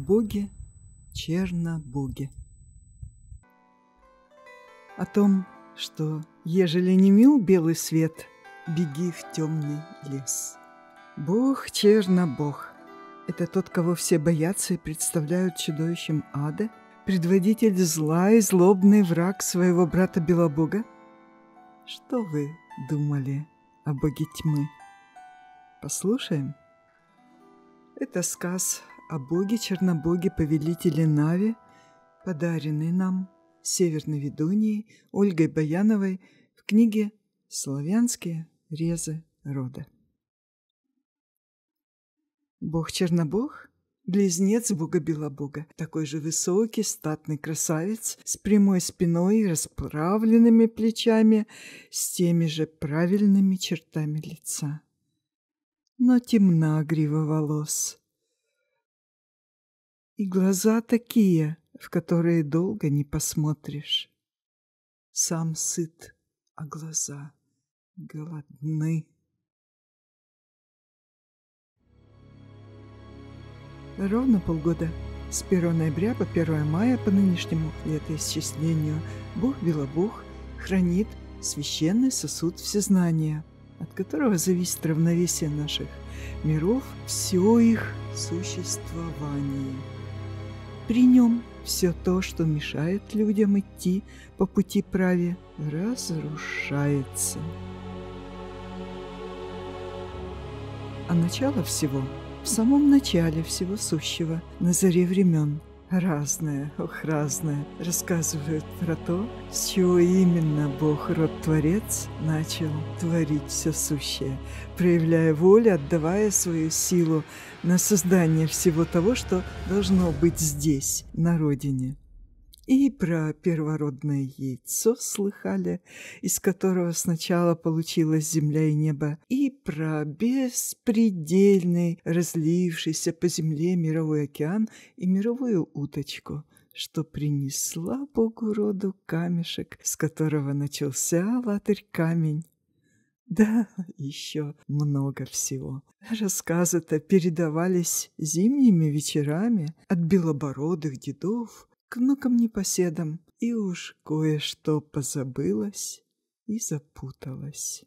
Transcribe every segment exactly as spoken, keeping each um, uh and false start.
Боге, Чернобоге. О том, что ежели не мил белый свет, беги в темный лес. Бог Чернобог — это тот, кого все боятся и представляют чудовищем ада, предводитель зла и злобный враг своего брата Белобога? Что вы думали о боге тьмы? Послушаем. Это сказ о боге Чернобоге, повелителе Нави, подаренный нам Северной Ведунией Ольгой Баяновой в книге «Славянские резы рода». Бог Чернобог — близнец бога Белобога, такой же высокий, статный красавец, с прямой спиной и расправленными плечами, с теми же правильными чертами лица. Но темна грива волос, и глаза такие, в которые долго не посмотришь. Сам сыт, а глаза голодны. Ровно полгода, с первого ноября по первое мая по нынешнему летоисчислению, бог Белобог хранит священный сосуд всезнания, от которого зависит равновесие наших миров, все их существование. При нем все то, что мешает людям идти по пути праве, разрушается. А начало всего в самом начале всего сущего, на заре времен, разное, ох, разное, рассказывают про то, с чего именно Бог, род-творец, начал творить все сущее, проявляя волю, отдавая свою силу на создание всего того, что должно быть здесь, на родине. И про первородное яйцо слыхали, из которого сначала получилась земля и небо, и про беспредельный, разлившийся по земле мировой океан и мировую уточку, что принесла Богу роду камешек, с которого начался Алатырь-камень. Да, еще много всего. Рассказы-то передавались зимними вечерами от белобородых дедов к внукам-непоседам, и уж кое-что позабылось и запуталось.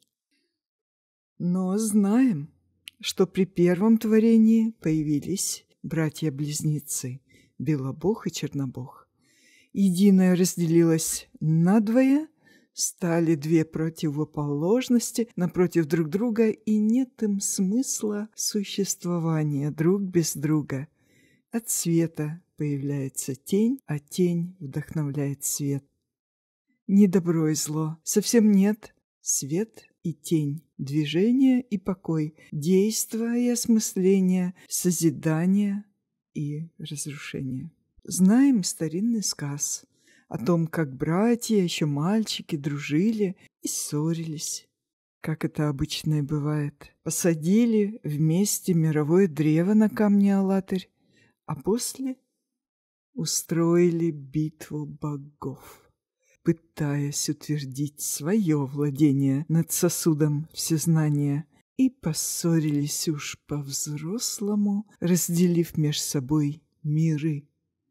Но знаем, что при первом творении появились братья-близнецы Белобог и Чернобог. Единое разделилось надвое, стали две противоположности напротив друг друга, и нет им смысла существования друг без друга. От света появляется тень, а тень вдохновляет свет. Не добро и зло, совсем нет. Свет и тень, движение и покой, действо и осмысление, созидание и разрушение. Знаем старинный сказ о том, как братья, еще мальчики, дружили и ссорились. Как это обычно и бывает. Посадили вместе мировое древо на камне Алатырь, а после устроили битву богов, пытаясь утвердить свое владение над сосудом всезнания, и поссорились уж по-взрослому, разделив меж собой миры.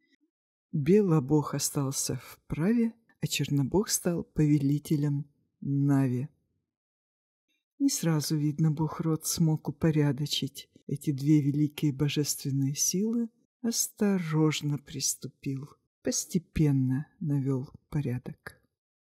Белобог остался в праве, а Чернобог стал повелителем Нави. Не сразу, видно, Бог-род смог упорядочить эти две великие божественные силы, осторожно приступил, постепенно навел порядок.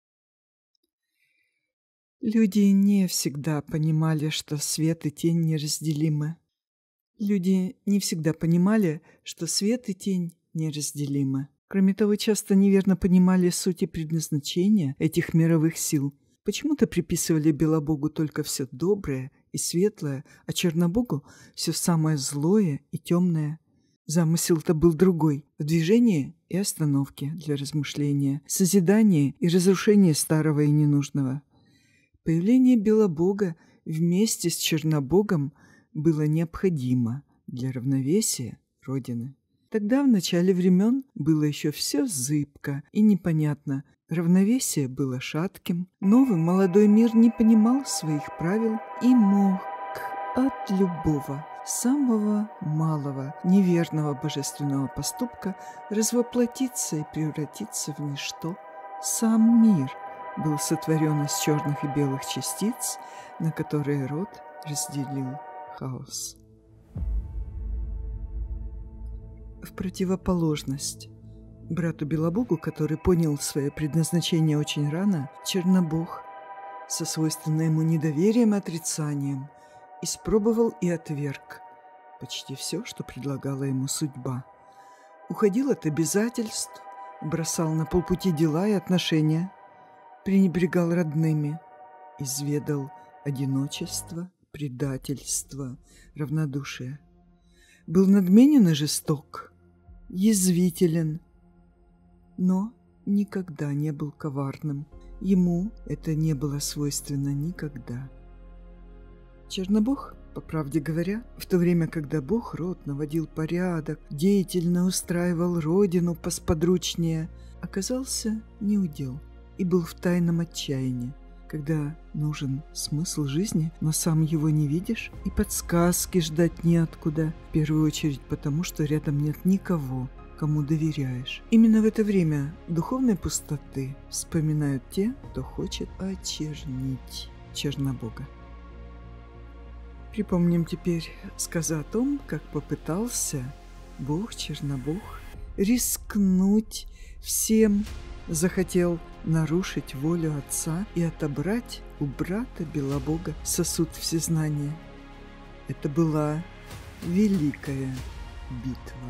Люди не всегда понимали, что свет и тень неразделимы. Люди не всегда понимали, что свет и тень неразделимы. Кроме того, часто неверно понимали суть и предназначение этих мировых сил. Почему-то приписывали Белобогу только все доброе и светлое, а Чернобогу все самое злое и темное. Замысел-то был другой — в движении и остановке для размышления, созидание и разрушение старого и ненужного. Появление Белобога вместе с Чернобогом было необходимо для равновесия Родины. Тогда, в начале времен, было еще все зыбко и непонятно, равновесие было шатким, новый молодой мир не понимал своих правил и мог от любого самого малого неверного божественного поступка развоплотиться и превратиться в ничто. Сам мир был сотворен из черных и белых частиц, на которые род разделил хаос. В противоположность брату Белобогу, который понял свое предназначение очень рано, Чернобог со свойственным ему недоверием и отрицанием испробовал и отверг почти все, что предлагала ему судьба. Уходил от обязательств, бросал на полпути дела и отношения, пренебрегал родными, изведал одиночество, предательство, равнодушие. Был надменен и жесток, язвителен, но никогда не был коварным. Ему это не было свойственно никогда. Чернобог, по правде говоря, в то время, когда Бог род наводил порядок, деятельно устраивал родину посподручнее, оказался неудел и был в тайном отчаянии, когда нужен смысл жизни, но сам его не видишь, и подсказки ждать неоткуда, в первую очередь потому, что рядом нет никого, кому доверяешь. Именно в это время духовной пустоты вспоминают те, кто хочет очернить Чернобога. Припомним теперь сказы о том, как попытался Бог Чернобог рискнуть всем, захотел нарушить волю отца и отобрать у брата Белобога сосуд всезнания. Это была великая битва.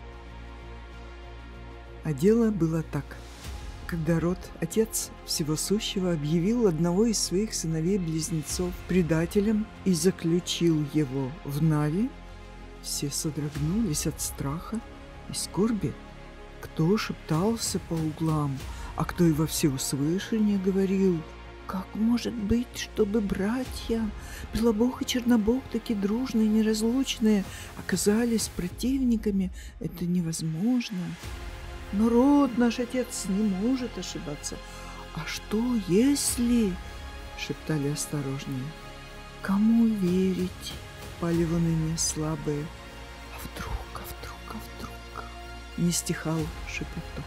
А дело было так. Когда Род, отец всего сущего, объявил одного из своих сыновей-близнецов предателем и заключил его в Нави, все содрогнулись от страха и скорби. Кто шептался по углам, а кто и во всеуслышание говорил: «Как может быть, чтобы братья, Белобог и Чернобог, такие дружные и неразлучные, оказались противниками? Это невозможно. Но род наш отец не может ошибаться. А что если?» — шептали осторожнее. «Кому верить?» — пали в уныние слабые. «А вдруг, а вдруг, а вдруг?» — не стихал шепоток.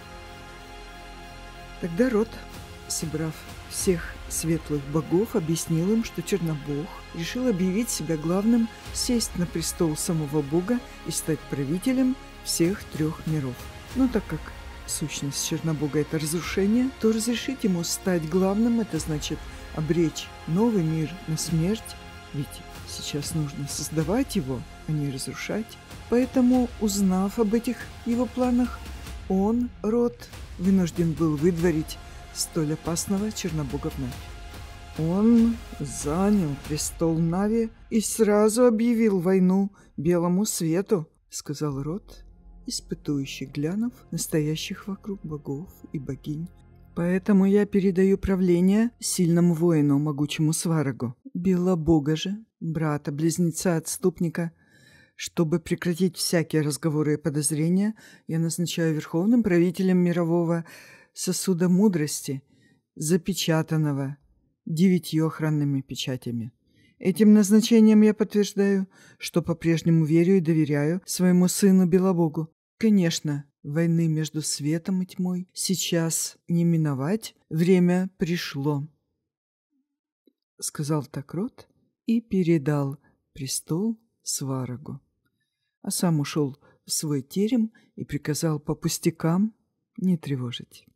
Тогда Род, собрав всех светлых богов, объяснил им, что Чернобог решил объявить себя главным, сесть на престол самого бога и стать правителем всех трех миров. Но так как сущность Чернобога — это разрушение, то разрешить ему стать главным — это значит обречь новый мир на смерть, ведь сейчас нужно создавать его, а не разрушать. Поэтому, узнав об этих его планах, он, Род, вынужден был выдворить столь опасного Чернобога в Нави. Он занял престол Нави и сразу объявил войну белому свету, сказал Род, испытующий, глянув настоящих вокруг богов и богинь. Поэтому я передаю правление сильному воину, могучему Сварогу, Белобога же, брата-близнеца-отступника. Чтобы прекратить всякие разговоры и подозрения, я назначаю верховным правителем мирового сосуда мудрости, запечатанного девятью охранными печатями. Этим назначением я подтверждаю, что по-прежнему верю и доверяю своему сыну Белобогу. Конечно, войны между светом и тьмой сейчас не миновать, время пришло, — сказал так Род и передал престол Сварогу, а сам ушел в свой терем и приказал по пустякам не тревожить.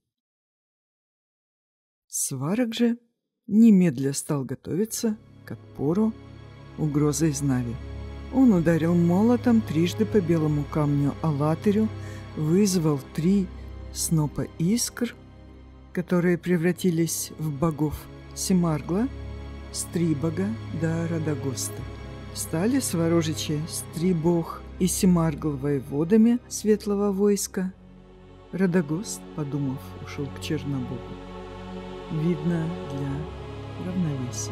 Сварог же немедля стал готовиться к отпору угрозы из Нави. Он ударил молотом трижды по белому камню Алатырю, вызвал три снопа искр, которые превратились в богов Семаргла, Стрибога да Радагоста. Стали сварожичи Стрибог и Семаргл воеводами светлого войска. Радагост, подумав, ушел к Чернобогу. Видно, для равновесия.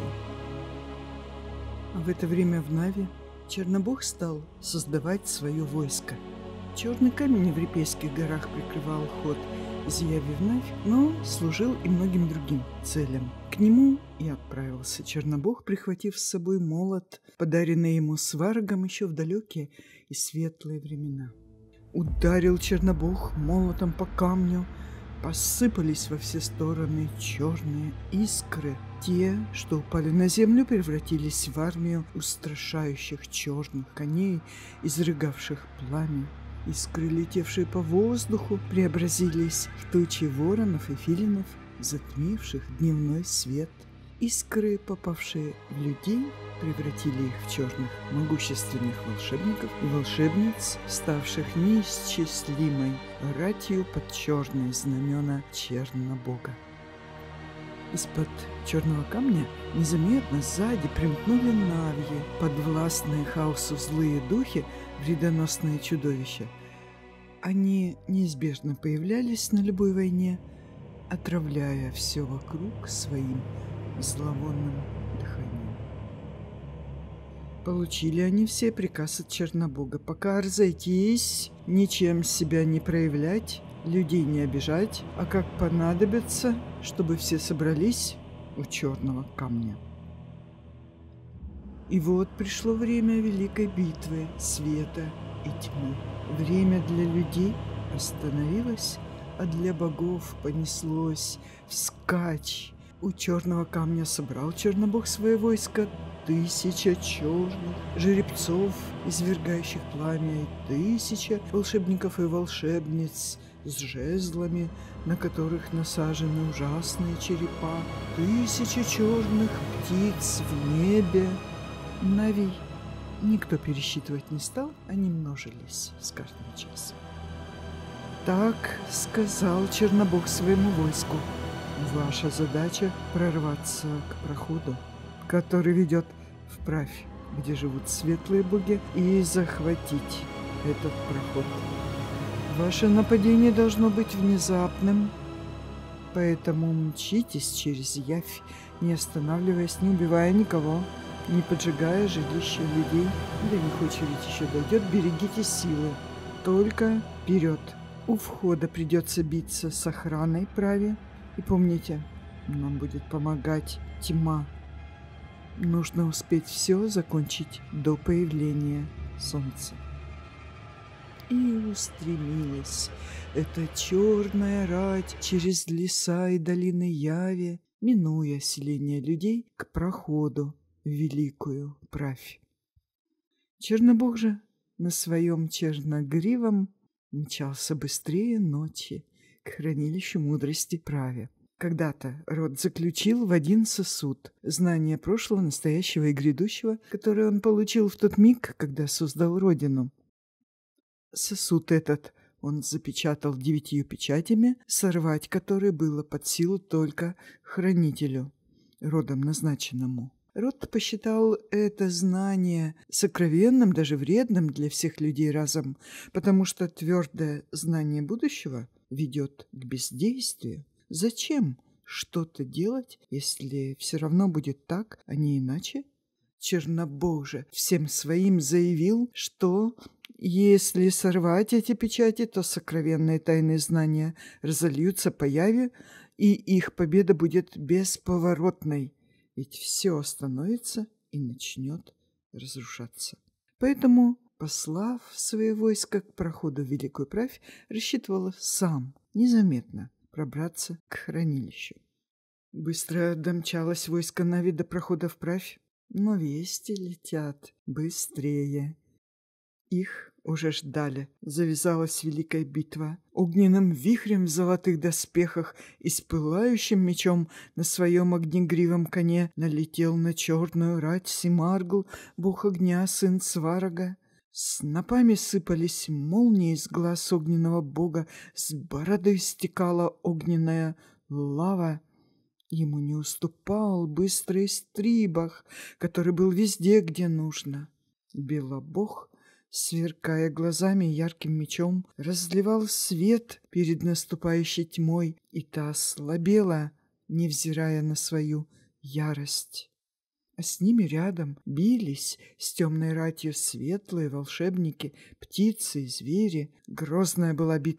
А в это время в Нави Чернобог стал создавать свое войско. Черный камень в Репейских горах прикрывал ход изъяве вновь, но служил и многим другим целям. К нему и отправился Чернобог, прихватив с собой молот, подаренный ему Сварогом еще в далекие и светлые времена. Ударил Чернобог молотом по камню, посыпались во все стороны черные искры. Те, что упали на землю, превратились в армию устрашающих черных коней, изрыгавших пламя. Искры, летевшие по воздуху, преобразились в тучи воронов и филинов, затмивших дневной свет. Искры, попавшие в людей, превратили их в черных могущественных волшебников и волшебниц, ставших неисчислимой ратью под черные знамена Чернобога. Из-под черного камня незаметно сзади примкнули навьи, подвластные хаосу злые духи, вредоносные чудовища. Они неизбежно появлялись на любой войне, отравляя все вокруг своим зловонным дыханием. Получили они все приказ от Чернобога: пока разойтись, ничем себя не проявлять, людей не обижать, а как понадобится, чтобы все собрались у черного камня. И вот пришло время великой битвы света и тьмы. Время для людей остановилось, а для богов понеслось вскачь. У черного камня собрал Чернобог свое войско, тысяча черных жеребцов, извергающих пламя, и тысяча волшебников и волшебниц с жезлами, на которых насажены ужасные черепа, тысяча черных птиц в небе. Навий никто пересчитывать не стал, они множились с каждым часом. Так сказал Чернобог своему войску: ваша задача — прорваться к проходу, который ведет вправь, где живут светлые боги, и захватить этот проход. Ваше нападение должно быть внезапным, поэтому мчитесь через явь, не останавливаясь, не убивая никого, не поджигая жилища людей. До них очередь еще дойдет, берегите силы. Только вперед. У входа придется биться с охраной праве. И помните, нам будет помогать тьма. Нужно успеть все закончить до появления солнца. И устремилась эта черная рать через леса и долины Яви, минуя селение людей, к проходу в великую правь. Чернобог же на своем черногривом мчался быстрее ночи к хранилищу мудрости праве. Когда-то род заключил в один сосуд знания прошлого, настоящего и грядущего, которые он получил в тот миг, когда создал родину. Сосуд этот он запечатал девятью печатями, сорвать которые было под силу только хранителю, родом назначенному. Род посчитал это знание сокровенным, даже вредным для всех людей разом, потому что твердое знание будущего ведет к бездействию. Зачем что-то делать, если все равно будет так, а не иначе? Чернобог же всем своим заявил, что если сорвать эти печати, то сокровенные тайные знания разольются по яве, и их победа будет бесповоротной. Ведь все остановится и начнет разрушаться. Поэтому, послав свое войско к проходу в великую правь, рассчитывал сам незаметно пробраться к хранилищу. Быстро домчалось войско Нави до прохода в правь, но вести летят быстрее. Их уже ждали. Завязалась великая битва. Огненным вихрем в золотых доспехах и с пылающим мечом на своем огнегривом коне налетел на черную рать Семаргл, бог огня, сын Сварога. Снопами сыпались молнии из глаз огненного бога, с бороды стекала огненная лава. Ему не уступал быстрый Стрибах, который был везде, где нужно. Белобог, сверкая глазами и ярким мечом, разливал свет перед наступающей тьмой, и та слабела, невзирая на свою ярость. А с ними рядом бились с темной ратью светлые волшебники, птицы и звери. Грозная была битва.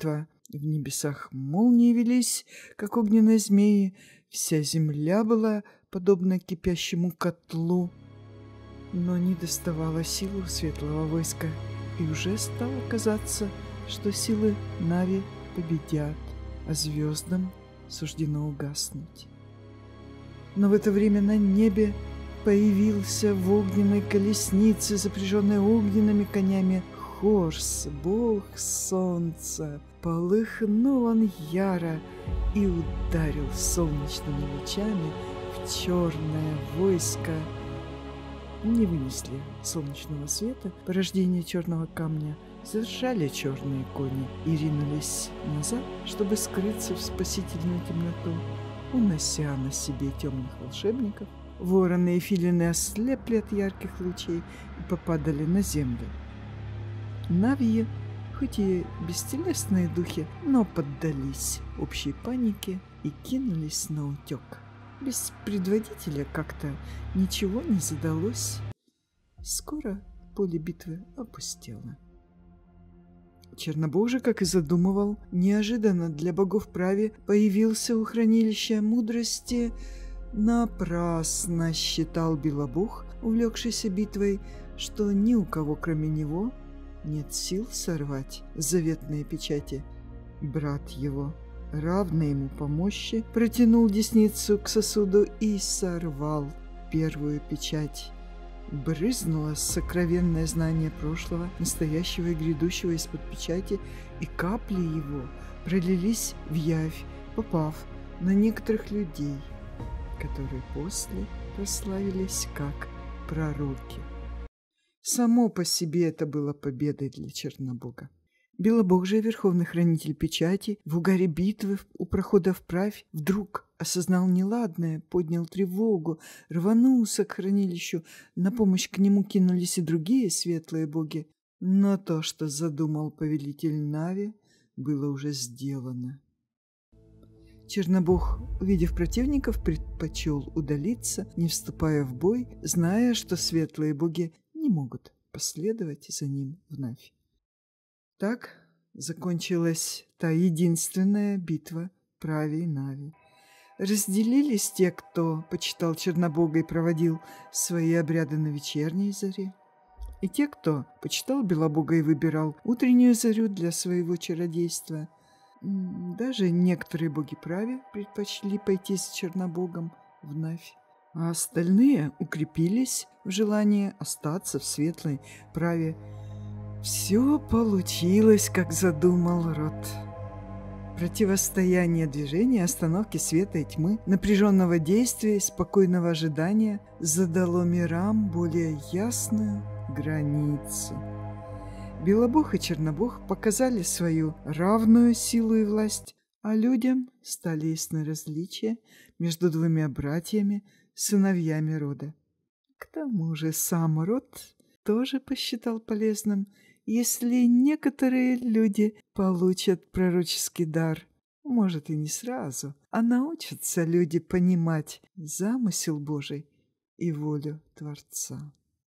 В небесах молнии велись, как огненные змеи, вся земля была подобна кипящему котлу, но не доставала силы светлого войска, и уже стало казаться, что силы Нави победят, а звездам суждено угаснуть. Но в это время на небе появился в огненной колеснице, запряженной огненными конями, Хорс, бог солнца. Полыхнул он яро и ударил солнечными лучами в черное войско. Не вынесли солнечного света порождение черного камня, заржали черные кони и ринулись назад, чтобы скрыться в спасительную темноту, унося на себе темных волшебников. Вороны и филины ослепли от ярких лучей и попадали на землю. Навьи, хоть и бестелесные духи, но поддались общей панике и кинулись на утек. Без предводителя как-то ничего не задалось. Скоро поле битвы опустело. Чернобог же, как и задумывал, неожиданно для богов праве появился у хранилища мудрости. Напрасно считал Белобог, увлекшийся битвой, что ни у кого, кроме него, нет сил сорвать заветные печати. Брат его, равный ему по мощи, протянул десницу к сосуду и сорвал первую печать. Брызнуло сокровенное знание прошлого, настоящего и грядущего из-под печати, и капли его пролились в явь, попав на некоторых людей, которые после прославились как пророки. Само по себе это было победой для Чернобога. Белобог же, верховный хранитель печати, в угаре битвы у прохода вправь вдруг осознал неладное, поднял тревогу, рванулся к хранилищу, на помощь к нему кинулись и другие светлые боги. Но то, что задумал повелитель Нави, было уже сделано. Чернобог, увидев противников, предпочел удалиться, не вступая в бой, зная, что светлые боги не могут последовать за ним в Навь. Так закончилась та единственная битва праве и Нави. Разделились те, кто почитал Чернобога и проводил свои обряды на вечерней заре, и те, кто почитал Белобога и выбирал утреннюю зарю для своего чародейства. Даже некоторые боги праве предпочли пойти с Чернобогом в Навь, а остальные укрепились в желании остаться в светлой праве. Все получилось, как задумал Рот. Противостояние движения, остановки света и тьмы, напряженного действия и спокойного ожидания задало мирам более ясную границу. Белобог и Чернобог показали свою равную силу и власть, а людям стали ясны различия между двумя братьями, сыновьями рода. К тому же сам Рот тоже посчитал полезным, если некоторые люди получат пророческий дар. Может, и не сразу, а научатся люди понимать замысел Божий и волю Творца.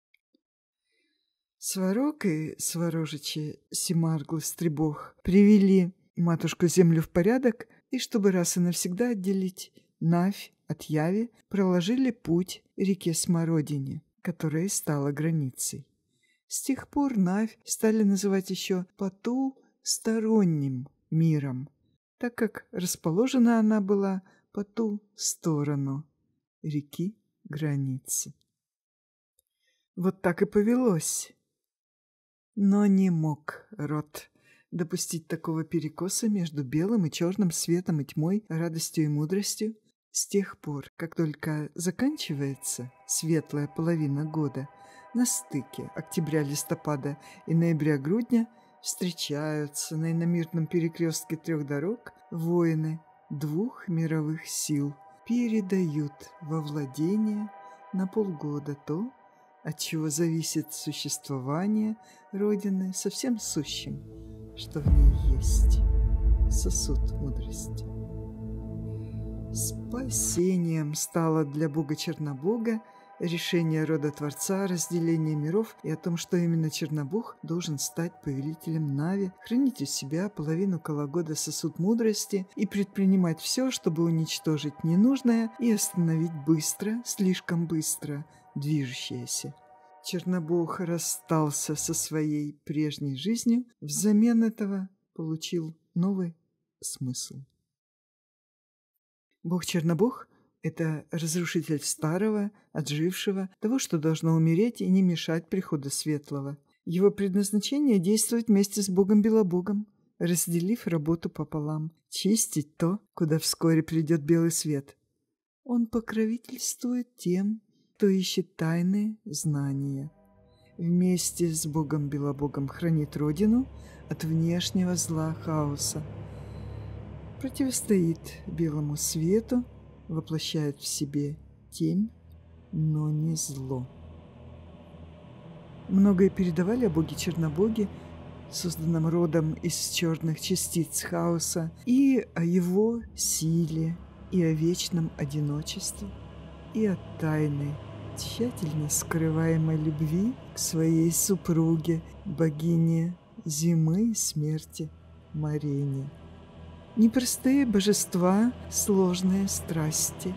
Сварог и Сварожичи, Семаргл, Стребог привели матушку-землю в порядок, и чтобы раз и навсегда отделить Навь от Яви, проложили путь реке Смородине, которая стала границей. С тех пор Навь стали называть еще потусторонним миром, так как расположена она была по ту сторону реки границы. Вот так и повелось. Но не мог Рот допустить такого перекоса между белым и черным, светом и тьмой, радостью и мудростью. С тех пор, как только заканчивается светлая половина года, на стыке октября-листопада и ноября-грудня встречаются на иномирном перекрестке трех дорог воины двух мировых сил, передают во владение на полгода то, от чего зависит существование Родины со всем сущим, что в ней есть, сосуд мудрости. Спасением стало для бога Чернобога решение рода Творца, разделение миров и о том, что именно Чернобог должен стать повелителем Нави, хранить у себя половину Калагода сосуд мудрости и предпринимать все, чтобы уничтожить ненужное и остановить быстро, слишком быстро движущееся. Чернобог расстался со своей прежней жизнью, взамен этого получил новый смысл. Бог-Чернобог — это разрушитель старого, отжившего, того, что должно умереть и не мешать приходу светлого. Его предназначение — действовать вместе с Богом-Белобогом, разделив работу пополам, чистить то, куда вскоре придет белый свет. Он покровительствует тем, кто ищет тайные знания. Вместе с Богом-Белобогом хранит Родину от внешнего зла хаоса. Противостоит белому свету, воплощает в себе тень, но не зло. Многое передавали о Боге-Чернобоге, созданном родом из черных частиц хаоса, и о его силе, и о вечном одиночестве, и о тайной, тщательно скрываемой любви к своей супруге, богине зимы и смерти Марене. Непростые божества, сложные страсти.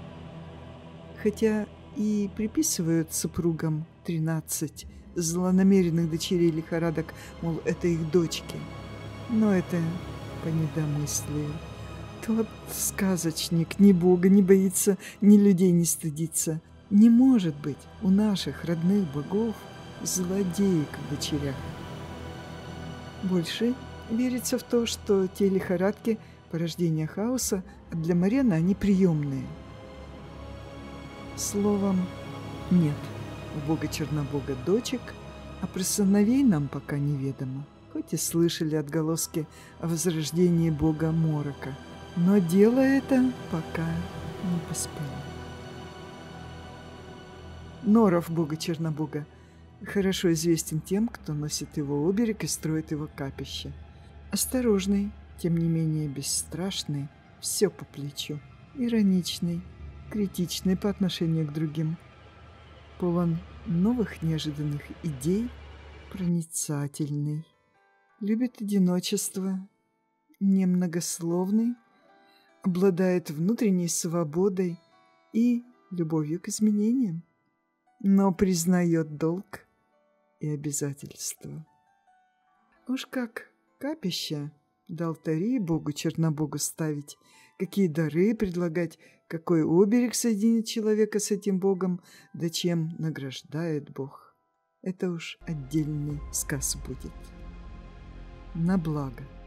Хотя и приписывают супругам тринадцать злонамеренных дочерей лихорадок, мол, это их дочки. Но это по недомыслию. Тот сказочник ни Бога не боится, ни людей не стыдится. Не может быть у наших родных богов злодеек в дочерях. Больше верится в то, что те лихорадки – порождение хаоса, а для Марены они приемные. Словом, нет у Бога-Чернобога дочек, а про сыновей нам пока неведомо, хоть и слышали отголоски о возрождении Бога Морока. Но дело это пока не поспело. Норов Бога-Чернобога хорошо известен тем, кто носит его оберег и строит его капище. Осторожный, тем не менее бесстрашный, все по плечу, ироничный, критичный по отношению к другим, полон новых неожиданных идей, проницательный, любит одиночество, немногословный, обладает внутренней свободой и любовью к изменениям, но признает долг и обязательства. Уж как капища до алтарей Богу-Чернобогу ставить, какие дары предлагать, какой оберег соединит человека с этим Богом, да чем награждает Бог. Это уж отдельный сказ будет. На благо.